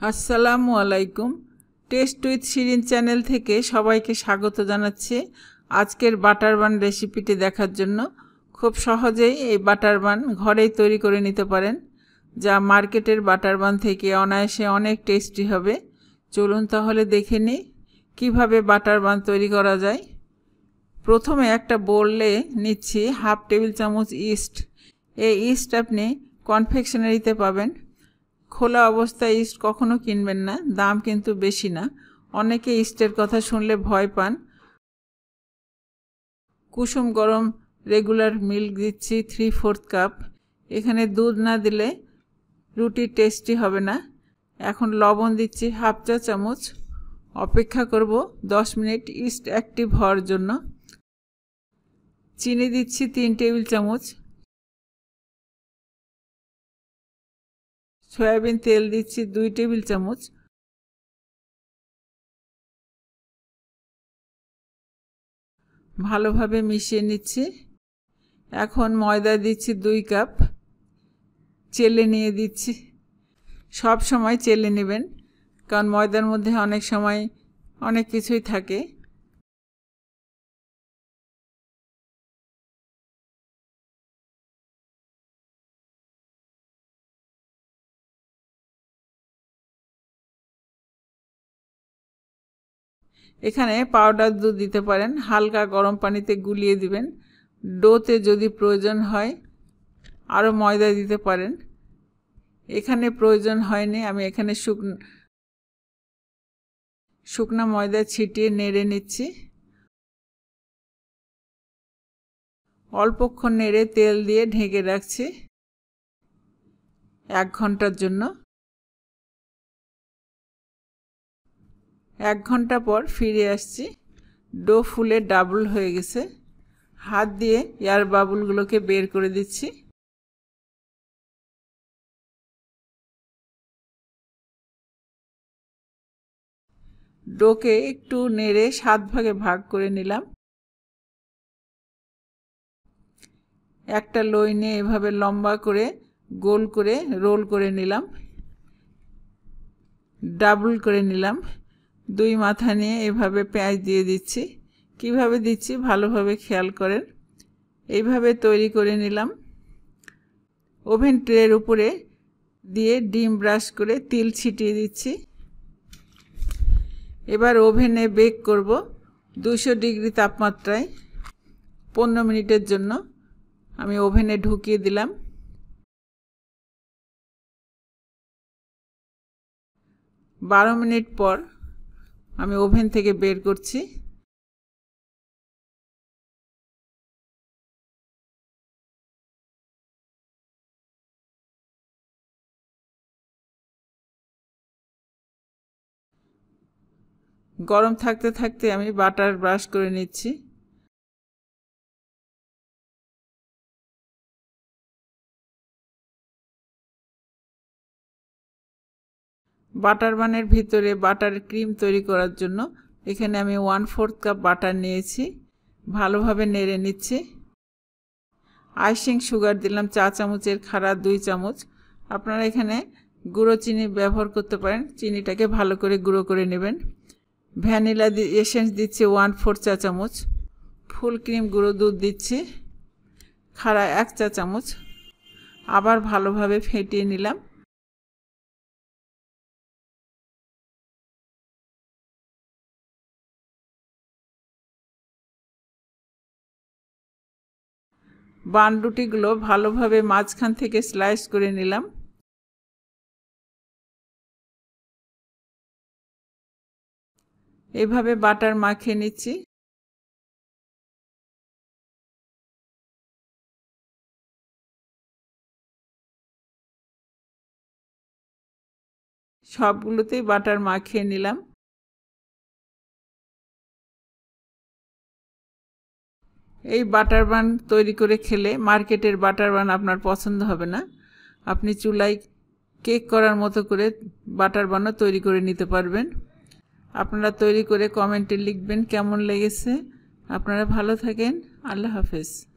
আসসালামু আলাইকুম। Test with Shirin channel থেকে সবাইকে স্বাগত জানাচ্ছি আজকের বাটার বান রেসিপিটি দেখার জন্য। খুব সহজেই এই বাটার বান ঘরেই তৈরি করে নিতে পারেন, যা মার্কেটের বাটার বান থেকে অনায়াসে অনেক টেস্টি হবে। চলুন তাহলে দেখে নিই কীভাবে বাটার বান তৈরি করা যায়। প্রথমে একটা বোলে নিচ্ছি হাফ টেবিল চামচ ইস্ট। এই ইস্ট আপনি কনফেকশনারিতে পাবেন। খোলা অবস্থায় ইস্ট কখনো কিনবেন না, দাম কিন্তু বেশি না। অনেকে ইস্টের কথা শুনলে ভয় পান। কুসুম গরম রেগুলার মিল্ক দিচ্ছি 3/4 কাপ। এখানে দুধ না দিলে রুটি টেস্টি হবে না। এখন লবণ দিচ্ছি হাফ চা চামচ। অপেক্ষা করব 10 মিনিট ইস্ট অ্যাক্টিভ হওয়ার জন্য। চিনি দিচ্ছি 3 টেবিল চামচ। সয়াবিন তেল দিচ্ছি 2 টেবিল চামচ। ভালোভাবে মিশিয়ে নিচ্ছি। এখন ময়দা দিচ্ছি 2 কাপ। চেলে নিয়ে দিচ্ছি। সব সময় চেলে নেবেন, কারণ ময়দার মধ্যে অনেক সময় অনেক কিছুই থাকে। এখানে পাউডার দুধ দিতে পারেন, হালকা গরম পানিতে গুলিয়ে দিবেন। ডোতে যদি প্রয়োজন হয় আরও ময়দা দিতে পারেন। এখানে প্রয়োজন হয়নি, আমি এখানে শুকনা ময়দা ছিটিয়ে নেড়ে নিচ্ছি। অল্পক্ষণ নেড়ে তেল দিয়ে ঢেকে রাখছি 1 ঘন্টার জন্য। 1 ঘন্টা পর ফিরে আসছি। ডো ফুলে ডাবল হয়ে গেছে। হাত দিয়ে এয়ার বাবুলগুলোকে বের করে দিচ্ছি। ডোকে একটু নেড়ে 7 ভাগে ভাগ করে নিলাম। একটা লই নিয়ে এভাবে লম্বা করে গোল করে রোল করে নিলাম, ডাবল করে নিলাম। 2 মাথা নিয়ে এভাবে পেঁয়াজ দিয়ে দিচ্ছি। কিভাবে দিচ্ছি ভালোভাবে খেয়াল করেন। এইভাবে তৈরি করে নিলাম। ওভেন ট্রের উপরে দিয়ে ডিম ব্রাশ করে তিল ছিটিয়ে দিচ্ছি। এবার ওভেনে বেক করব 200 ডিগ্রি তাপমাত্রায় 15 মিনিটের জন্য। আমি ওভেনে ঢুকিয়ে দিলাম। 12 মিনিট পর আমি ওভেন থেকে বের করছি। গরম থাকতে থাকতে আমি বাটার ব্রাশ করে নিচ্ছি। বাটার বানের ভিতরে বাটার ক্রিম তৈরি করার জন্য এখানে আমি 1/4 কাপ বাটার নিয়েছি। ভালোভাবে নেড়ে নিচ্ছি। আইসিং সুগার দিলাম চা চামচের খাড়া 2 চামচ। আপনারা এখানে গুঁড়ো চিনি ব্যবহার করতে পারেন। চিনিটাকে ভালো করে গুঁড়ো করে নেবেন। ভ্যানিলা এসেন্স দিচ্ছি 1/4 চা চামচ। ফুল ক্রিম গুঁড়ো দুধ দিচ্ছি খাড়া 1 চা চামচ। আবার ভালোভাবে ফেটিয়ে নিলাম। বান রুটিগুলো ভালোভাবে মাঝখান থেকে স্লাইস করে নিলাম। এভাবে বাটার মাখিয়ে নিচ্ছি। সবগুলোতেই বাটার মাখিয়ে নিলাম। এই বাটার বান তৈরি করে খেলে মার্কেটের বাটার বান আপনার পছন্দ হবে না। আপনি চুলায় কেক করার মতো করে বাটার বানও তৈরি করে নিতে পারবেন। আপনারা তৈরি করে কমেন্টে লিখবেন কেমন লেগেছে। আপনারা ভালো থাকেন। আল্লাহ হাফেজ।